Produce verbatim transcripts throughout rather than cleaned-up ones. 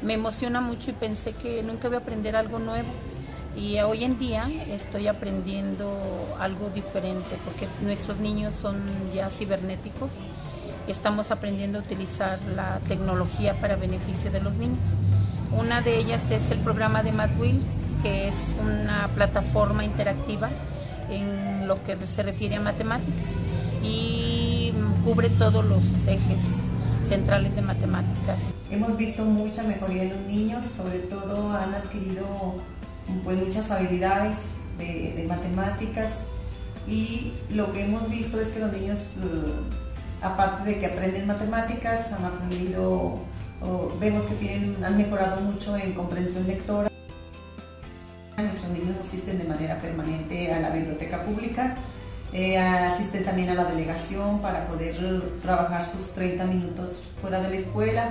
me emociona mucho y pensé que nunca iba a aprender algo nuevo. Y hoy en día estoy aprendiendo algo diferente porque nuestros niños son ya cibernéticos. Estamos aprendiendo a utilizar la tecnología para beneficio de los niños. Una de ellas es el programa de MathWheels, que es una plataforma interactiva en lo que se refiere a matemáticas y cubre todos los ejes centrales de matemáticas. Hemos visto mucha mejoría en los niños, sobre todo han adquirido pues, muchas habilidades de, de matemáticas, y lo que hemos visto es que los niños, uh, aparte de que aprenden matemáticas, han aprendido, uh, vemos que tienen, han mejorado mucho en comprensión lectora. Nuestros niños asisten de manera permanente a la biblioteca pública, eh, asisten también a la delegación para poder trabajar sus treinta minutos fuera de la escuela.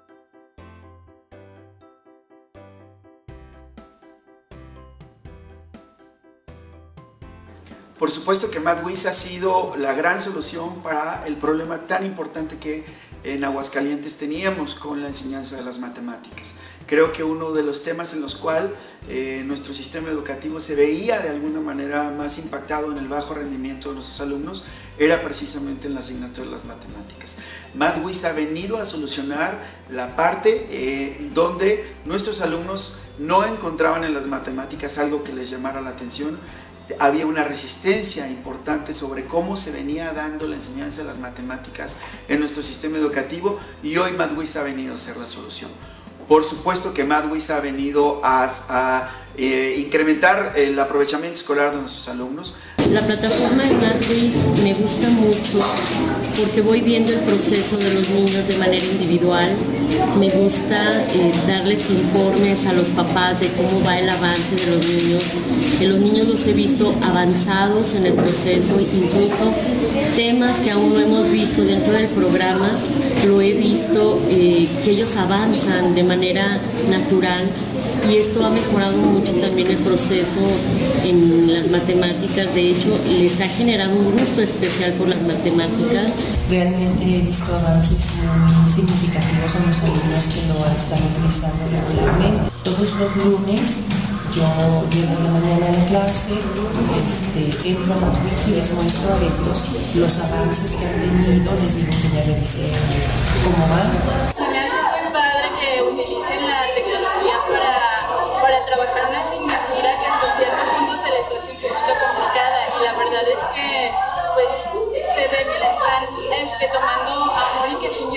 Por supuesto que MathWhiz ha sido la gran solución para el problema tan importante que en Aguascalientes teníamos con la enseñanza de las matemáticas. Creo que uno de los temas en los cuales eh, nuestro sistema educativo se veía de alguna manera más impactado en el bajo rendimiento de nuestros alumnos era precisamente en la asignatura de las matemáticas. MathWhiz ha venido a solucionar la parte eh, donde nuestros alumnos no encontraban en las matemáticas algo que les llamara la atención. Había una resistencia importante sobre cómo se venía dando la enseñanza de las matemáticas en nuestro sistema educativo, y hoy MathWhiz ha venido a ser la solución. Por supuesto que MathWhiz ha venido a, a eh, incrementar el aprovechamiento escolar de nuestros alumnos. La plataforma de MathWhiz me gusta mucho porque voy viendo el proceso de los niños de manera individual. Me gusta eh, darles informes a los papás de cómo va el avance de los niños. De los niños los he visto avanzados en el proceso, incluso temas que aún no hemos visto dentro del programa, lo he visto eh, que ellos avanzan de manera natural, y esto ha mejorado mucho también el proceso en las matemáticas. De hecho, les ha generado un gusto especial por las matemáticas. Realmente he visto avances muy significativos en los alumnos que lo están utilizando regularmente. Todos los lunes yo llego de mañana a la clase, este, entro a MathWhiz y les muestro a ellos los avances que han tenido, les digo que ya revisé cómo van. Se me hace muy padre que utilicen la tecnología para, para trabajar una asignatura que hasta cierto punto se les hace un poquito complicada, y la verdad es que pues se ve que le están este, tomando amor y cariño